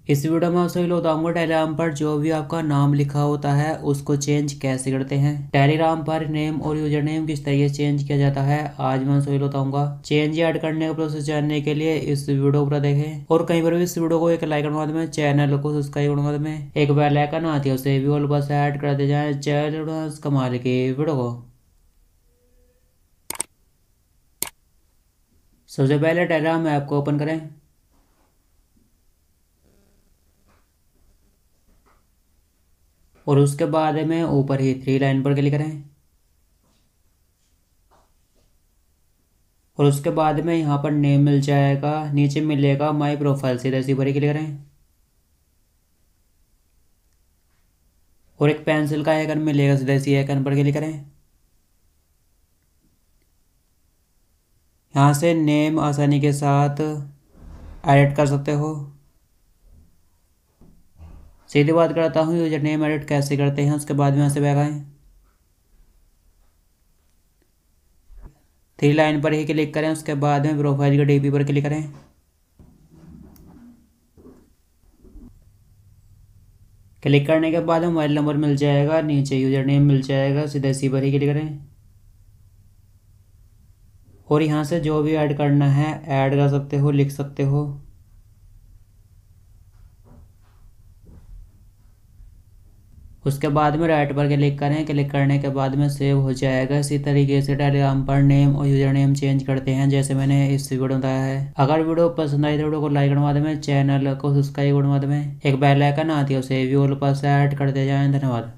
इस वीडियो में आपसे बताऊंगा टेलीग्राम पर जो भी आपका नाम लिखा होता है उसको चेंज कैसे करते हैं। टेलीग्राम पर नेम और यूजर नेम किस तरीके से चेंज किया जाता है आज मैं आपसे बताऊंगा। चेंज ऐड करने का प्रोसेस जानने के लिए इस वीडियो को देखें और कहीं पर भी इस वीडियो को एक लाइक करवा दें, चैनल को सब्सक्राइब करवा दें, एक बेल आइकन आती है उसे भी ऑल बस ऐड कर दे जाए। चैनल कमाल की वीडियो को सबसे पहले टेलीग्राम ऐप को ओपन करें और उसके बाद में ऊपर ही थ्री लाइन पर क्लिक करें और उसके बाद में यहाँ पर नेम मिल जाएगा, नीचे मिलेगा माय प्रोफाइल, सीधे इसी पर ही क्लिक करें और एक पेंसिल का आइकन मिलेगा, सीधे इसी आइकन पर क्लिक करें। यहाँ से नेम आसानी के साथ एडिट कर सकते हो। सीधी बात करता हूँ यूजर नेम एडिट कैसे करते हैं, उसके बाद में यहाँ से बैक आएं, थ्री लाइन पर ही क्लिक करें, उसके बाद में प्रोफाइल के डीपी पर क्लिक करें। क्लिक करने के बाद मोबाइल नंबर मिल जाएगा, नीचे यूजर नेम मिल जाएगा, सीधे इसी पर ही क्लिक करें और यहाँ से जो भी ऐड करना है ऐड कर सकते हो, लिख सकते हो। उसके बाद में राइट पर क्लिक करें, क्लिक करने के बाद में सेव हो जाएगा। इसी तरीके से टेलीग्राम पर नेम और यूजर नेम चेंज करते हैं जैसे मैंने इस वीडियो में बताया है। अगर वीडियो पसंद आई तो वीडियो को लाइक करवा दें, चैनल को सब्सक्राइब करवा दें, एक बेल आइकन आती है उसे भी ऑल पर ऐड कर दिया जाए। धन्यवाद।